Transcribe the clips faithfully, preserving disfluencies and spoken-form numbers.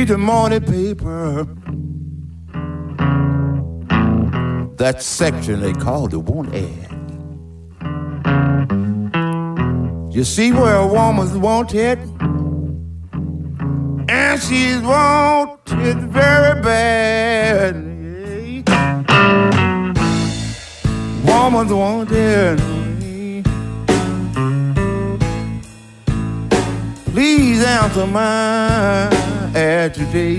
read the morning paper, that section they call the want ad. You see where a woman's wanted, and she's wanted very bad. Woman's wanted. Please answer my ad today.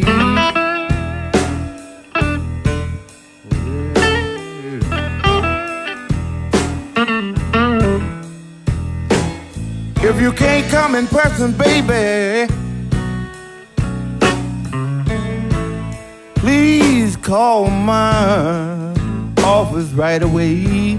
If you can't come in person, baby, please call my office right away.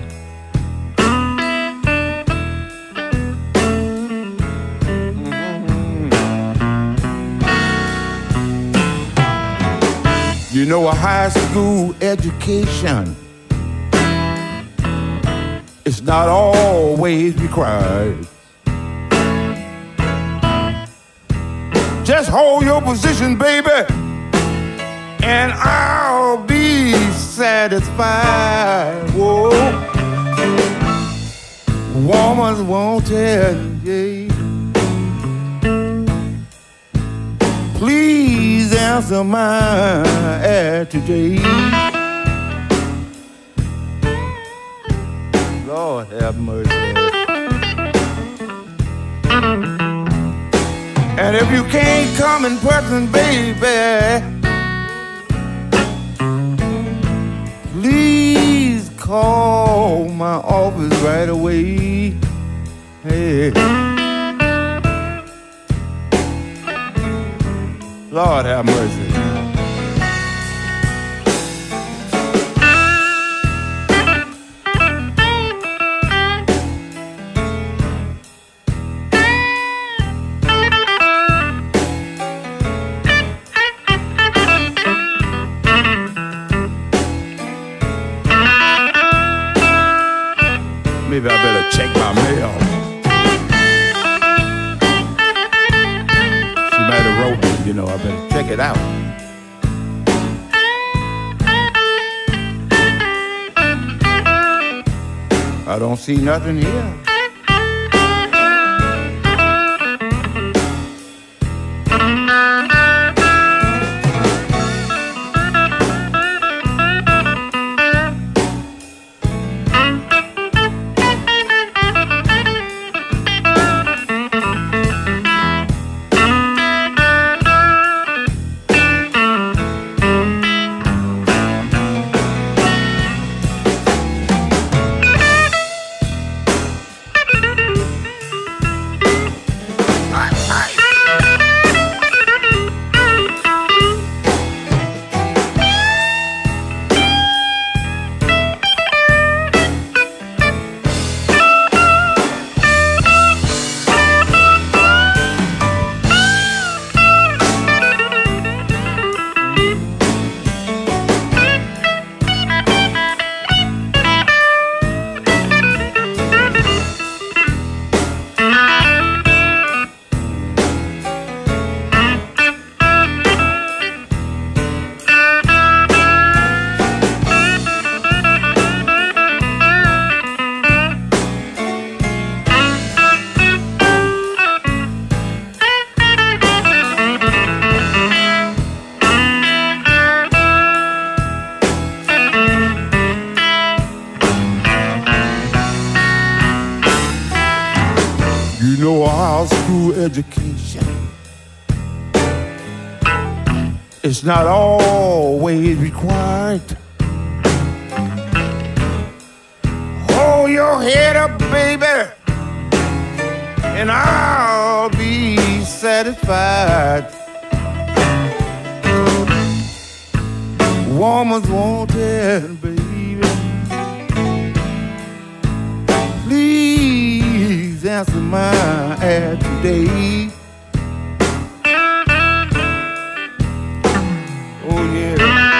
You know, a high school education is not always required. Just hold your position, baby, and I'll be satisfied. Whoa, woman's wanted, yeah. Please answer my ad today. Lord have mercy. And if you can't come in person, baby, please call my office right away. Hey, Lord have mercy. Maybe I better check my mail. She might have wrote me, you know, I better check it out. I don't see nothing here. You know, our school education, it's not always required. Hold your head up, baby, and I'll be satisfied. Woman's wanted, baby. Please answer my ad today. Oh yeah,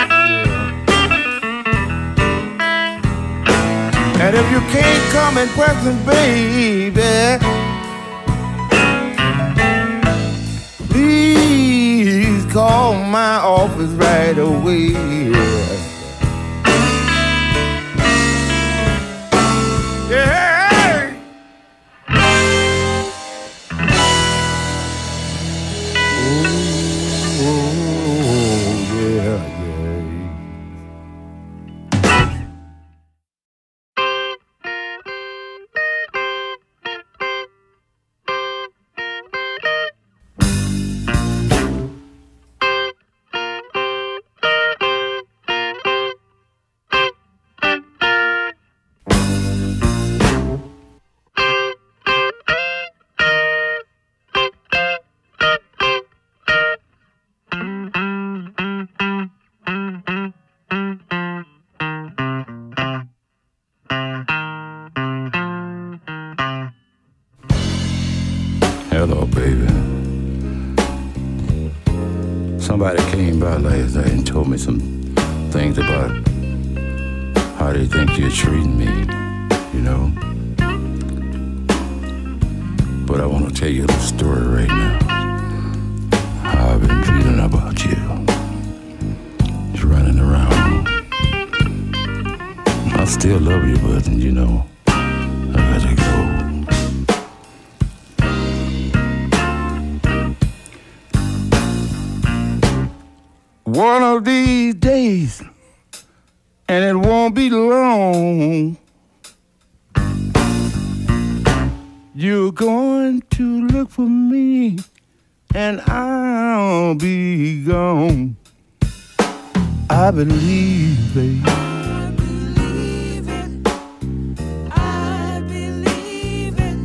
yeah. And if you can't come in person, baby, please call my office right away. Yeah. Hello, baby. Somebody came by last night and told me some things about how they think you're treating me, you know. But I want to tell you a little story right now. How I've been feeling about you. Just running around. I still love you, but, you know, I gotta go. One of these days, and it won't be long, you're going to look for me, and I'll be gone. I believe, baby. I believe it. I believe it.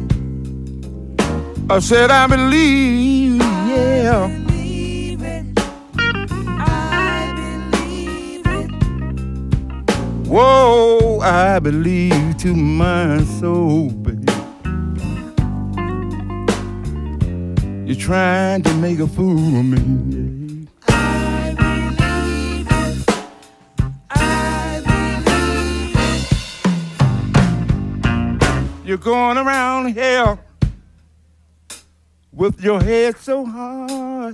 I said I believe, yeah. I believe it. I believe it. Whoa, I believe to my soul, baby. You're trying to make a fool of me. I believe it. I believe it. You're going around here with your head so hard.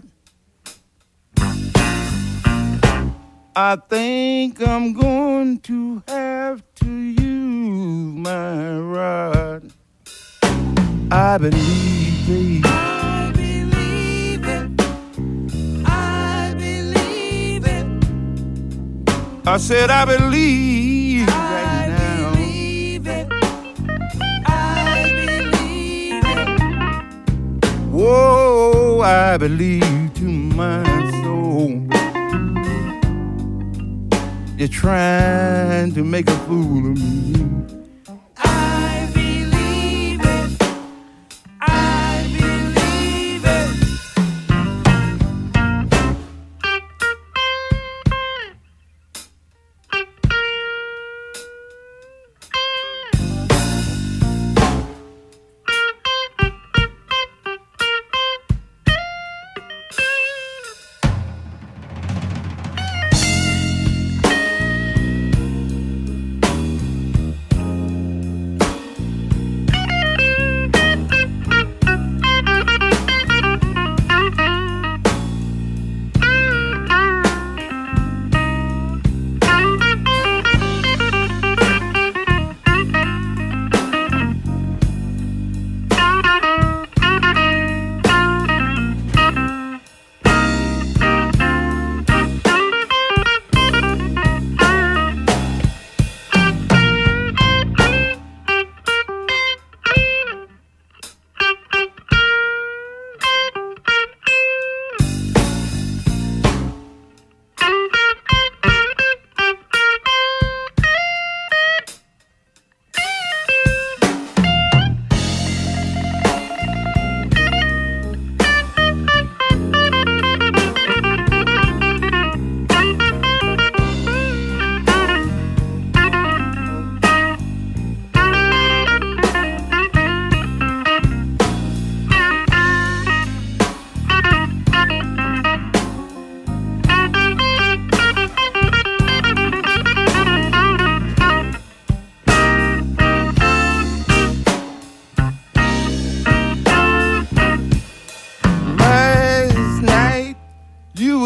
I think I'm going to have to use my rod. I believe, baby. I believe it. I believe it. I said I believe right I now. believe it. I believe it. Whoa, I believe to my soul. You're trying to make a fool of me. I believe it. I believe it.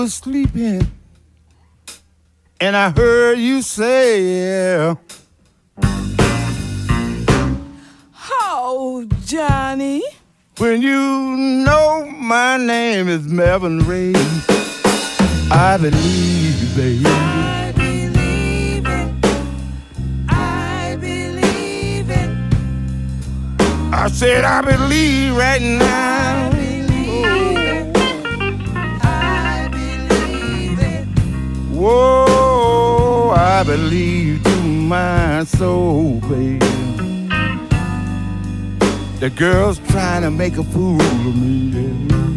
was sleeping and I heard you say, Oh, Johnny. when you know my name is Melvin Ray, I believe, baby. I believe it. I believe it. I said I believe right now. I believe it. I believe it. Whoa, I believe to my soul, baby. The girl's trying to make a fool of me, yeah.